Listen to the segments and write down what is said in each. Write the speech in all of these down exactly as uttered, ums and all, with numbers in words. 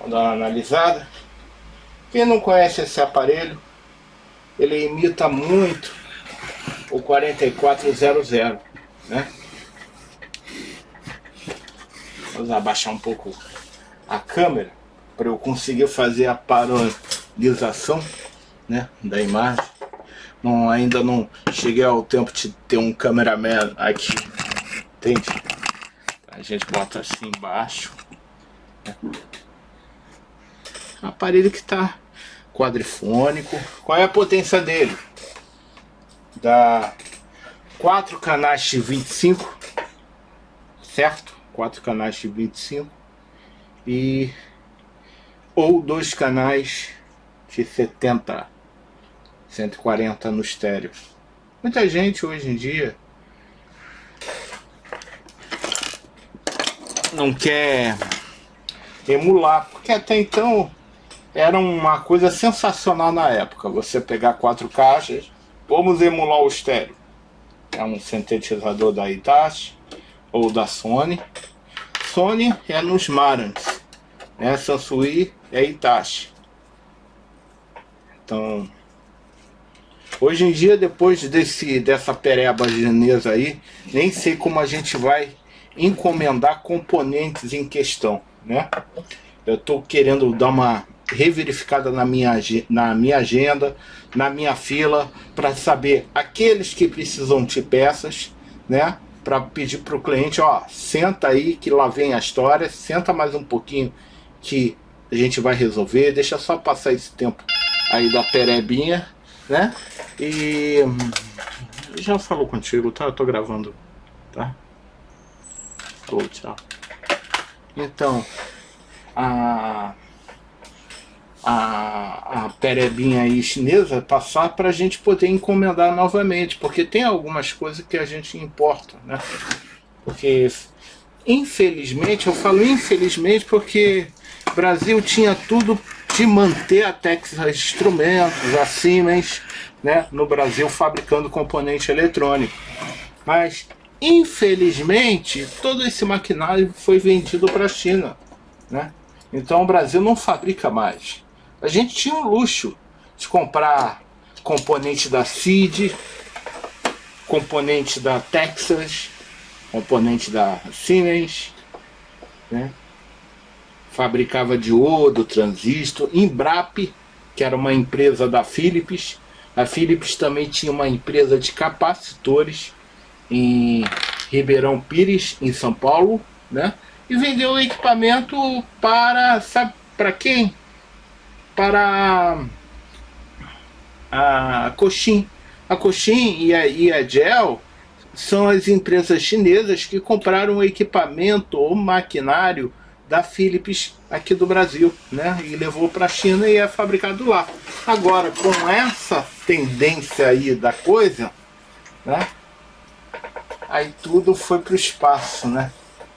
Vou dar uma analisada. Quem não conhece esse aparelho, ele imita muito o quarenta e quatro zero zero, né? Vou abaixar um pouco a câmera para eu conseguir fazer a paralisação, né, da imagem. Não, ainda não cheguei ao tempo de ter um cameraman aqui, entende? A gente bota assim embaixo, né? Aparelho que está quadrifônico. Qual é a potência dele? Dá quatro canais de vinte e cinco, certo? Quatro canais de vinte e cinco e ou dois canais de setenta, cento e quarenta no estéreo. Muita gente hoje em dia não quer emular, porque até então era uma coisa sensacional na época. Você pegar quatro caixas, vamos emular o estéreo. É um sintetizador da Hitachi ou da Sony. Sony é nos Marantz, né? Sansui é Hitachi. Então, hoje em dia, depois desse, dessa pereba chinesa aí, nem sei como a gente vai encomendar componentes em questão, né? Eu estou querendo dar uma reverificada na minha, na minha agenda, na minha fila, para saber aqueles que precisam de peças, né? Para pedir para o cliente, ó, senta aí que lá vem a história, senta mais um pouquinho que a gente vai resolver, deixa só passar esse tempo aí da perebinha, né? E já falou contigo, tá? Eu tô gravando, tá? Falou, tchau. Então, a a, a perebinha aí chinesa passar para a gente poder encomendar novamente, porque tem algumas coisas que a gente importa, né? Porque infelizmente, eu falo infelizmente porque o Brasil tinha tudo de manter a Texas Instrumentos, a Siemens, né, no Brasil fabricando componente eletrônico, mas infelizmente todo esse maquinário foi vendido para a China, né? Então o Brasil não fabrica mais. A gente tinha o luxo de comprar componente da C I D, componente da Texas, componente da Siemens, né? Fabricava diodo, transistor, Embrap, que era uma empresa da Philips. A Philips também tinha uma empresa de capacitores em Ribeirão Pires, em São Paulo, né? E vendeu equipamento para, sabe para quem? Para a Coxin. A Coxin e a, e a Gel são as empresas chinesas que compraram o equipamento ou maquinário da Philips aqui do Brasil, né? E levou para a China e é fabricado lá. Agora, com essa tendência aí da coisa, né? Aí tudo foi para o espaço, né?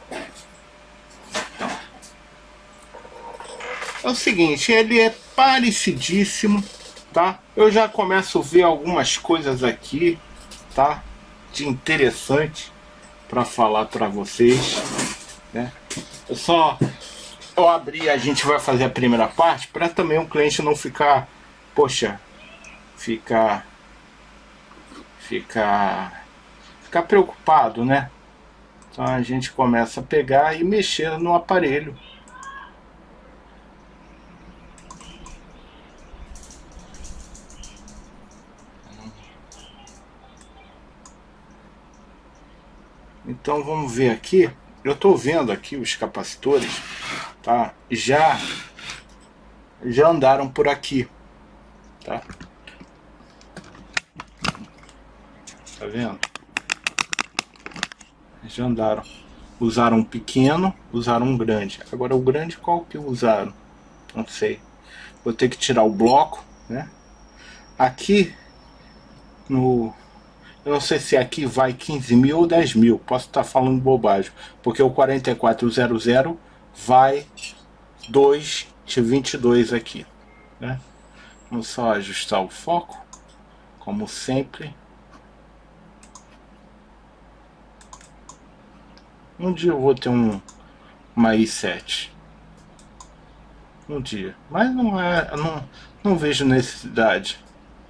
É o seguinte, ele é parecidíssimo, tá? Eu já começo a ver algumas coisas aqui, tá? De interessante para falar para vocês, né? Eu só eu abri, a gente vai fazer a primeira parte para também o cliente não ficar, poxa, ficar ficar ficar preocupado, né? Então a gente começa a pegar e mexer no aparelho. Então vamos ver aqui. Eu estou vendo aqui os capacitores, tá? Já já andaram por aqui, tá? Tá vendo? Já andaram. Usaram um pequeno, usaram um grande. Agora o grande qual que usaram? Não sei. Vou ter que tirar o bloco, né? Aqui no... Eu não sei se aqui vai quinze mil ou dez mil. Posso estar falando bobagem. Porque o quarenta e quatro zero zero vai dois de vinte e dois aqui, né? Vamos só ajustar o foco, como sempre. Um dia eu vou ter um, uma i sete. um dia. Mas não é, não, não vejo necessidade.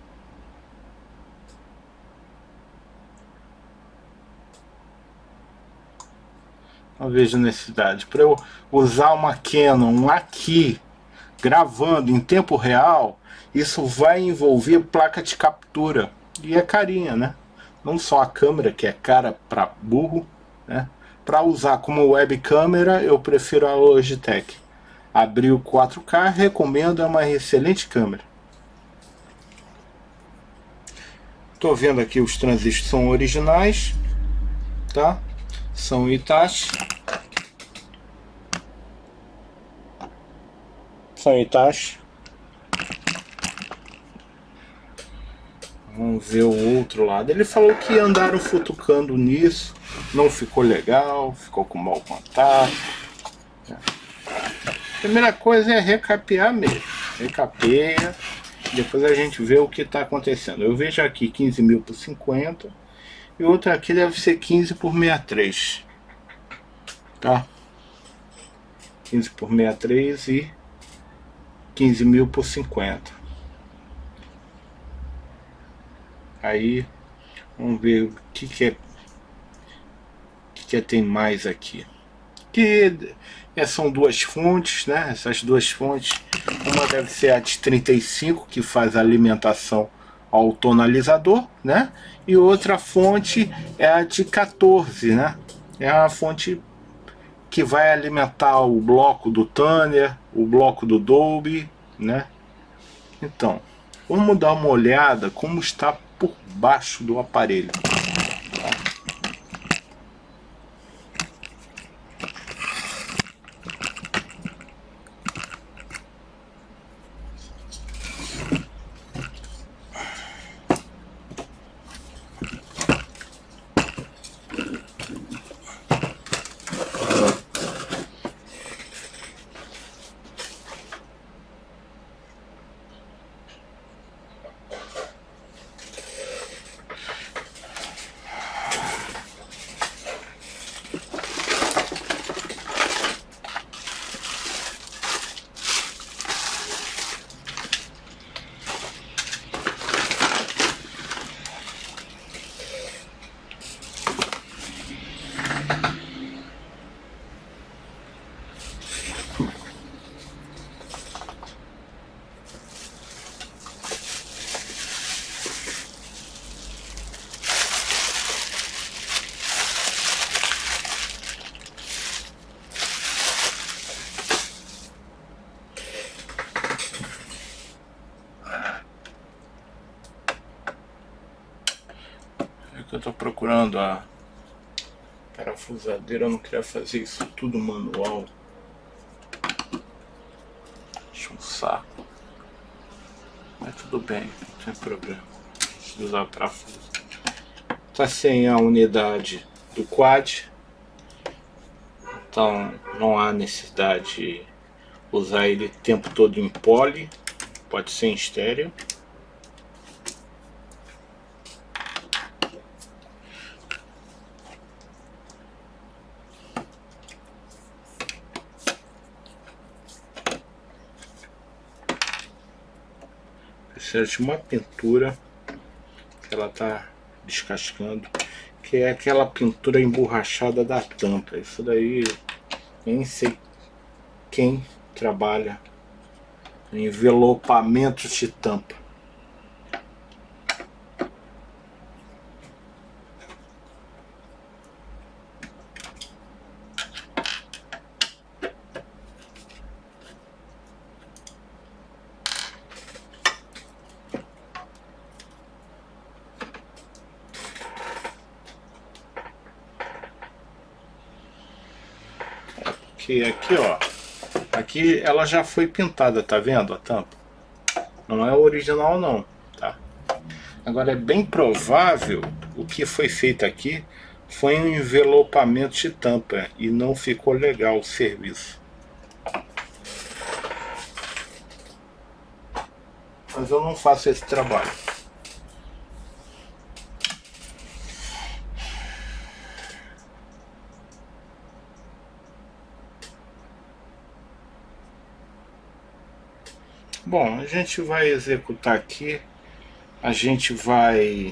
Não vejo necessidade. Para eu usar uma Canon aqui, gravando em tempo real, isso vai envolver placa de captura. E é carinha, né? Não só a câmera, que é cara para burro, né? Para usar como web câmera, eu prefiro a Logitech. Abri o quatro K, recomendo, é uma excelente câmera. Tô vendo aqui, os transistores são originais, tá? São Hitachi. São Hitachi. Vamos ver o outro lado. Ele falou que andaram futucando nisso, não ficou legal, ficou com mau contato. A primeira coisa é recapear mesmo. Recapeia, depois a gente vê o que está acontecendo. Eu vejo aqui quinze mil por cinquenta e outra aqui deve ser quinze por sessenta e três. Tá? quinze por sessenta e três e quinze mil por cinquenta. Aí vamos ver o que, que é, o que, que é, tem mais aqui. Que é, são duas fontes, né? Essas duas fontes, uma deve ser a de trinta e cinco, que faz a alimentação ao tonalizador, né? E outra fonte é a de quatorze, né? É a fonte que vai alimentar o bloco do Tanner, o bloco do Dolby, né? Então, vamos dar uma olhada como está por baixo do aparelho. Que eu tô procurando a parafusadeira, eu não queria fazer isso tudo manual. Deixa um saco. Mas tudo bem, não tem problema. Preciso usar parafuso. Tá sem a unidade do quad, então não há necessidade de usar ele o tempo todo em poly, pode ser em estéreo. Precisa de uma pintura que ela tá descascando, que é aquela pintura emborrachada da tampa. Isso daí nem sei quem trabalha em envelopamento de tampa. Que aqui, ó, aqui ela já foi pintada, tá vendo a tampa? Não é original não, tá? Agora é bem provável o que foi feito aqui foi um envelopamento de tampa e não ficou legal o serviço. Mas eu não faço esse trabalho. Bom, a gente vai executar aqui, a gente vai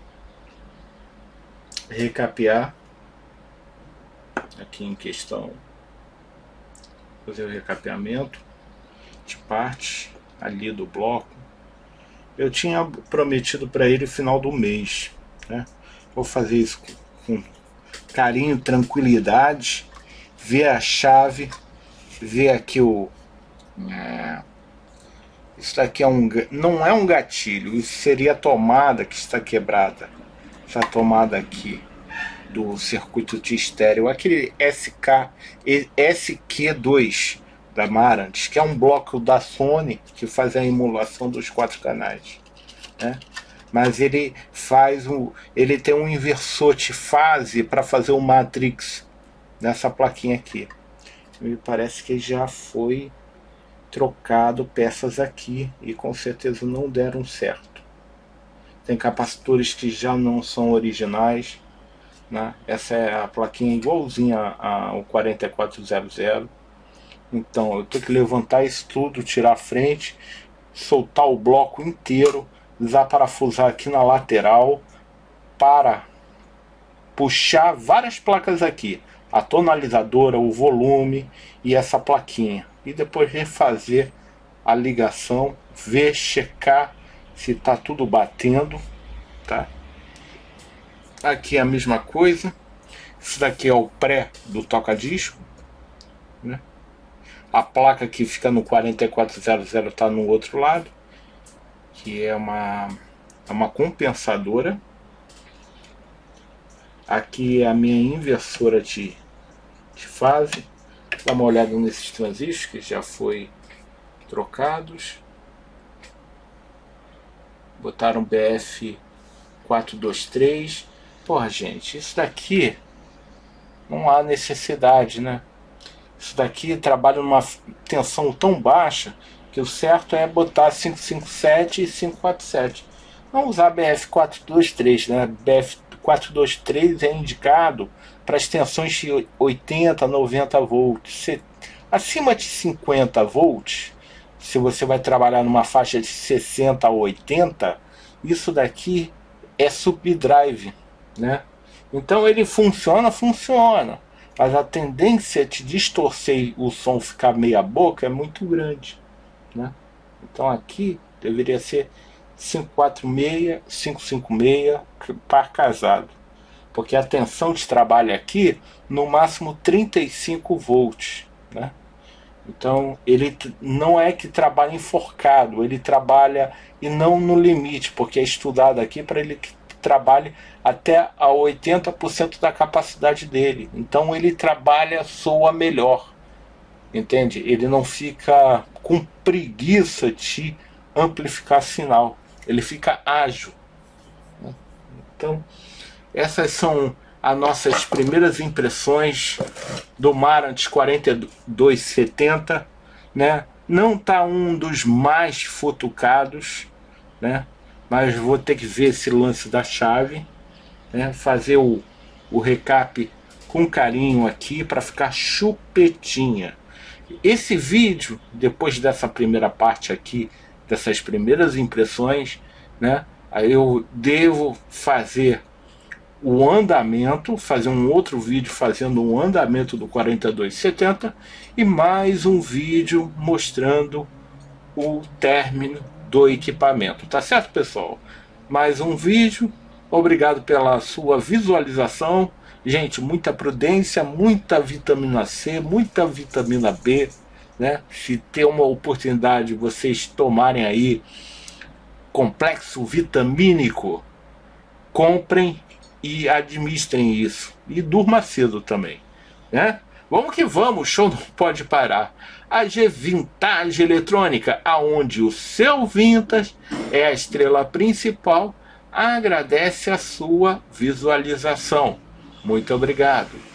recapear aqui em questão, fazer o recapeamento de partes ali do bloco. Eu tinha prometido para ele o final do mês, né? Vou fazer isso com, com carinho, tranquilidade, ver a chave, ver aqui o é, isso daqui é um, não é um gatilho, isso seria a tomada que está quebrada, essa tomada aqui do circuito de estéreo, aquele S K, S Q dois da Marantz, que é um bloco da Sony que faz a emulação dos quatro canais, né? Mas ele faz um, ele tem um inversor de fase para fazer o Matrix nessa plaquinha aqui. Me parece que já foi trocado peças aqui e com certeza não deram certo. Tem capacitores que já não são originais, né? Essa é a plaquinha igualzinha ao quarenta e quatro zero zero. Então eu tenho que levantar isso tudo, tirar a frente, soltar o bloco inteiro, desaparafusar aqui na lateral para puxar várias placas aqui, a tonalizadora, o volume e essa plaquinha, e depois refazer a ligação, ver, checar se está tudo batendo, tá? Aqui é a mesma coisa. Isso daqui é o pré do toca-disco, né? A placa que fica no quarenta e quatro zero zero está no outro lado, que é uma, é uma compensadora. Aqui é a minha inversora de, de fase. Dá uma olhada nesses transistores que já foi trocados. Botaram B F quatrocentos e vinte e três. Porra, gente, isso daqui não há necessidade, né? Isso daqui trabalha numa tensão tão baixa que o certo é botar cinco cinco sete e cinco quatro sete. Não usar B F quatrocentos e vinte e três, né? B F quatrocentos e vinte e três é indicado para as tensões de oitenta, noventa volts. Acima de cinquenta volts, se você vai trabalhar numa faixa de sessenta a oitenta, isso daqui é subdrive, né? Então ele funciona, funciona, mas a tendência de distorcer o som, ficar meia boca, é muito grande, né? Então aqui deveria ser cinco quatro seis, cinco cinco seis, par casado, porque a tensão de trabalho aqui no máximo trinta e cinco volts, né? Então ele não é que trabalha enforcado, ele trabalha e não no limite, porque é estudado aqui para ele que trabalhe até a oitenta por cento da capacidade dele. Então ele trabalha, soa melhor, entende? Ele não fica com preguiça de amplificar sinal, ele fica ágil, né? Então essas são as nossas primeiras impressões do Marantz quarenta e dois setenta, né? Não está um dos mais futucados, né? Mas vou ter que ver esse lance da chave, né? Fazer o, o recap com carinho aqui para ficar chupetinha. Esse vídeo, depois dessa primeira parte aqui, dessas primeiras impressões, né? Aí eu devo fazer o andamento, fazer um outro vídeo fazendo um andamento do quarenta e dois setenta e mais um vídeo mostrando o término do equipamento. Tá certo, pessoal? Mais um vídeo. Obrigado pela sua visualização. Gente, muita prudência, muita vitamina C, muita vitamina B, né? Se ter uma oportunidade de vocês tomarem aí complexo vitamínico, comprem e administrem isso. E durma cedo também, né? Vamos que vamos, o show não pode parar. A G Vintage Eletrônica, aonde o seu Vintage é a estrela principal, agradece a sua visualização. Muito obrigado.